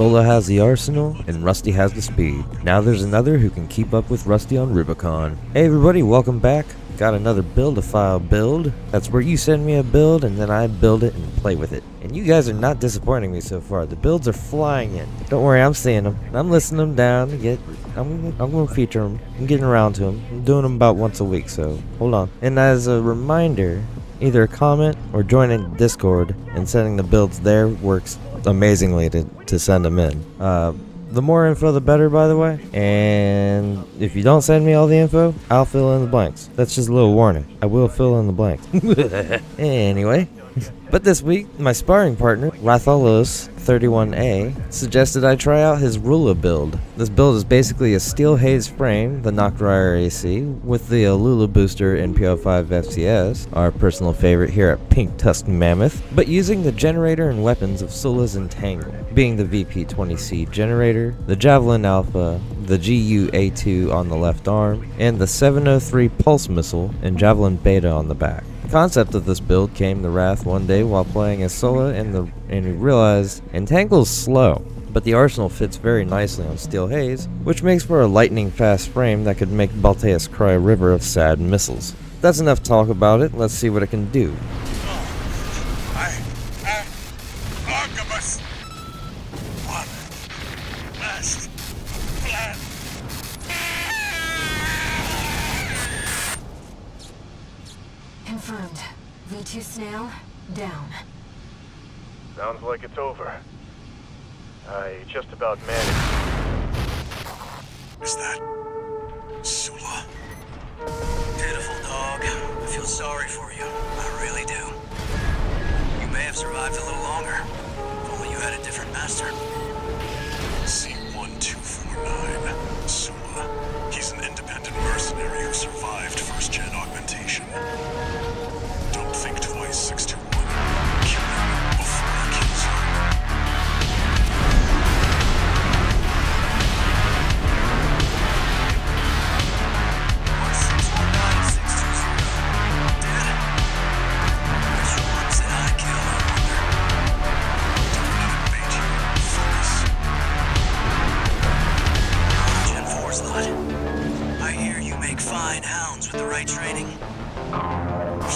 Sulla has the arsenal, and Rusty has the speed. Now there's another who can keep up with Rusty on Rubicon. Hey everybody, welcome back. Got another build-a-file build. That's where you send me a build and then I build it and play with it. And you guys are not disappointing me so far. The builds are flying in. Don't worry, I'm seeing them. I'm listening them down. I'm going to feature them. I'm getting around to them. I'm doing them about once a week, so hold on. And as a reminder, either comment or join in Discord, and sending the builds there works amazingly to send them in. The more info the better, by the way, and if you don't send me all the info, I'll fill in the blanks. That's just a little warning. I will fill in the blanks. Anyway, but this week, my sparring partner, Rathalos 31A, suggested I try out his Rula build. This build is basically a steel haze frame, the Noctrier AC, with the Lula booster in PO5 FCS, our personal favorite here at Pink Tusk Mammoth, but using the generator and weapons of Sulla's Entangle, being the VP-20C generator, the Javelin Alpha, the GU-A2 on the left arm, and the 703 Pulse Missile and Javelin Beta on the back. The concept of this build came to Wrath one day while playing as Sulla, and he realized Entangle's slow, but the arsenal fits very nicely on Steel Haze, which makes for a lightning fast frame that could make Balteus cry a river of sad missiles. That's enough talk about it. Let's see what it can do. Confirmed. V2 snail, down. Sounds like it's over. I just about managed. Is that Sulla? Pitiful dog. I feel sorry for you. I really do. You may have survived a little longer. If only you had a different master. C1249. Sulla. He's an independent mercenary who survived first-gen augmentation. Don't think twice, 621. Kill him before he kills you. Training.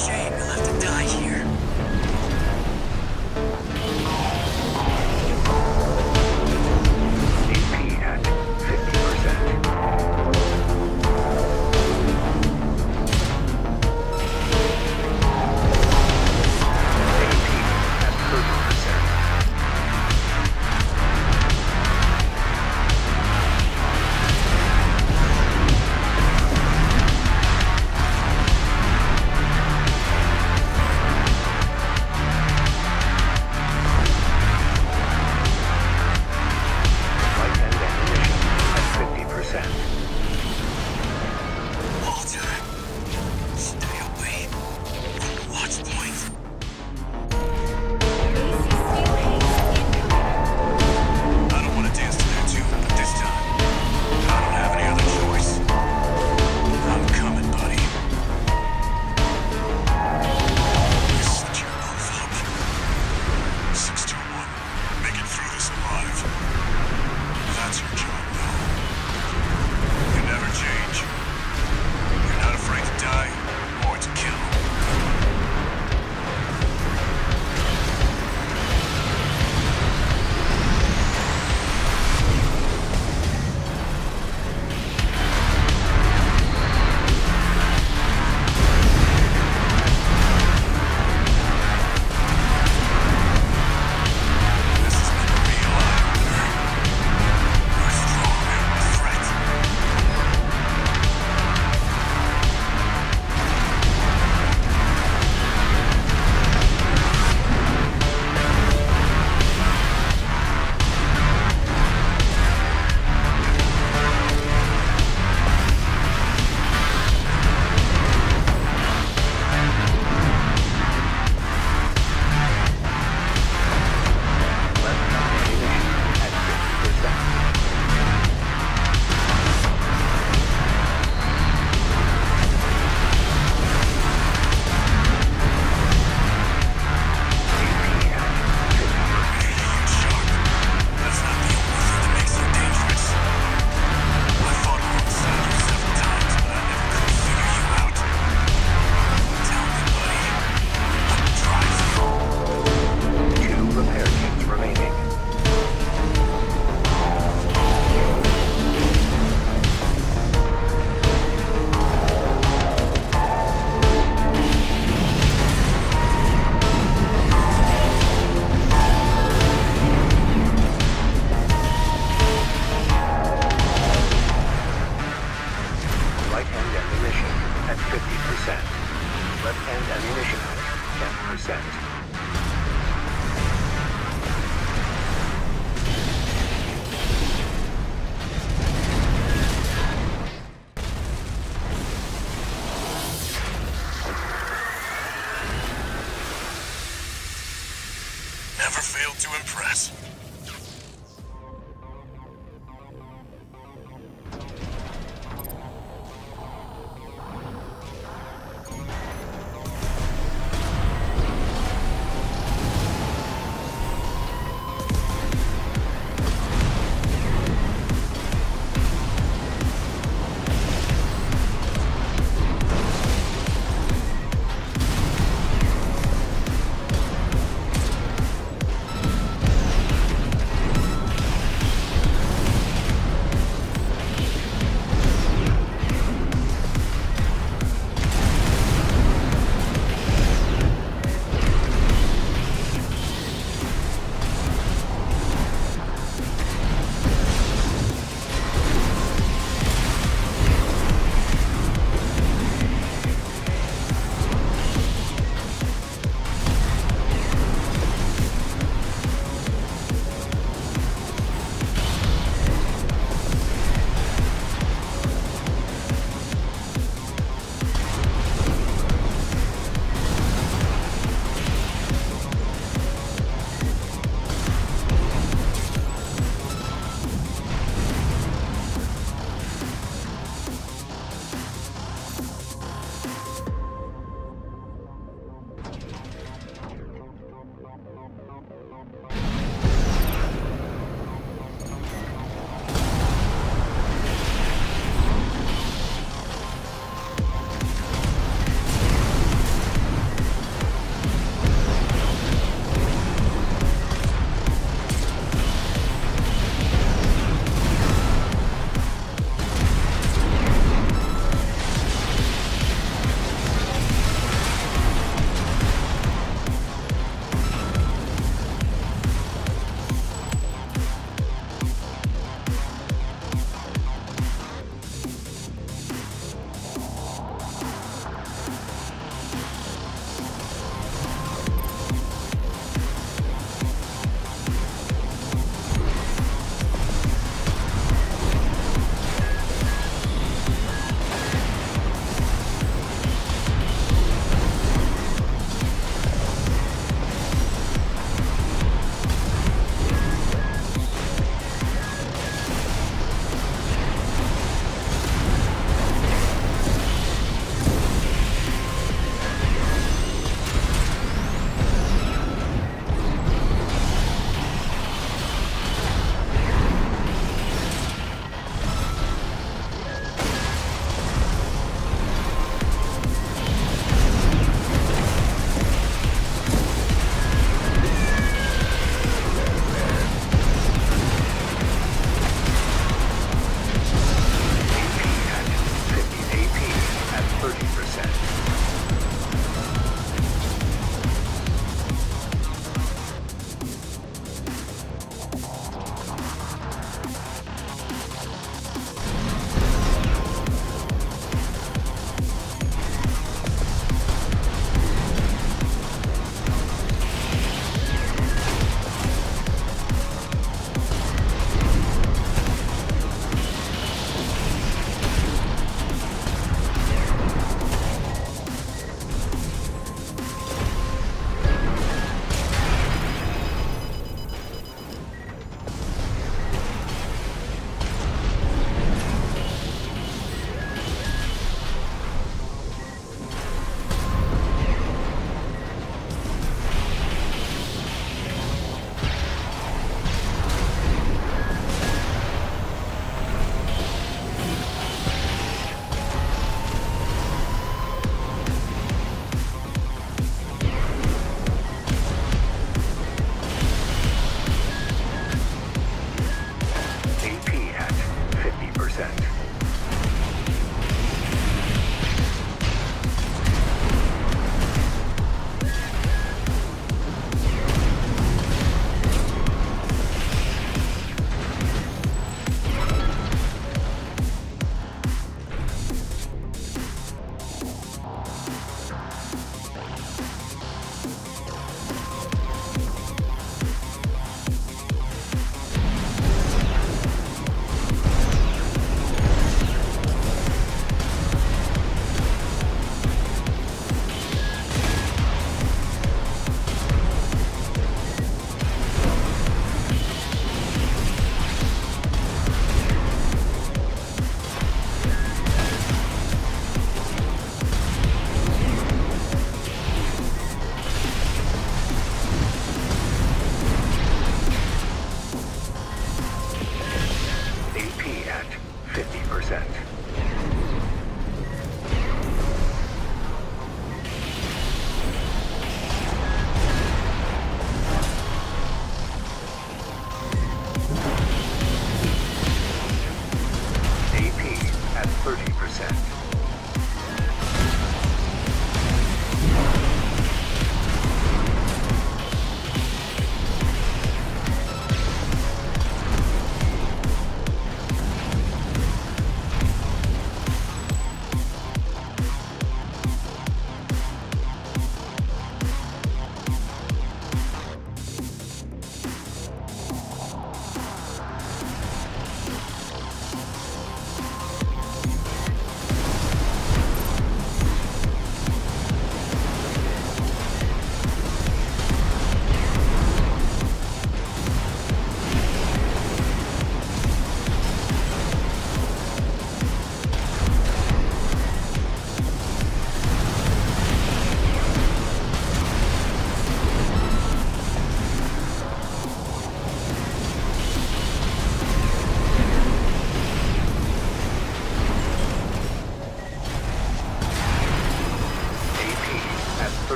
set. Never failed to impress.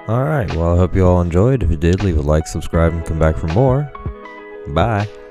Alright, well I hope you all enjoyed. If you did, leave a like, subscribe, and come back for more. Bye.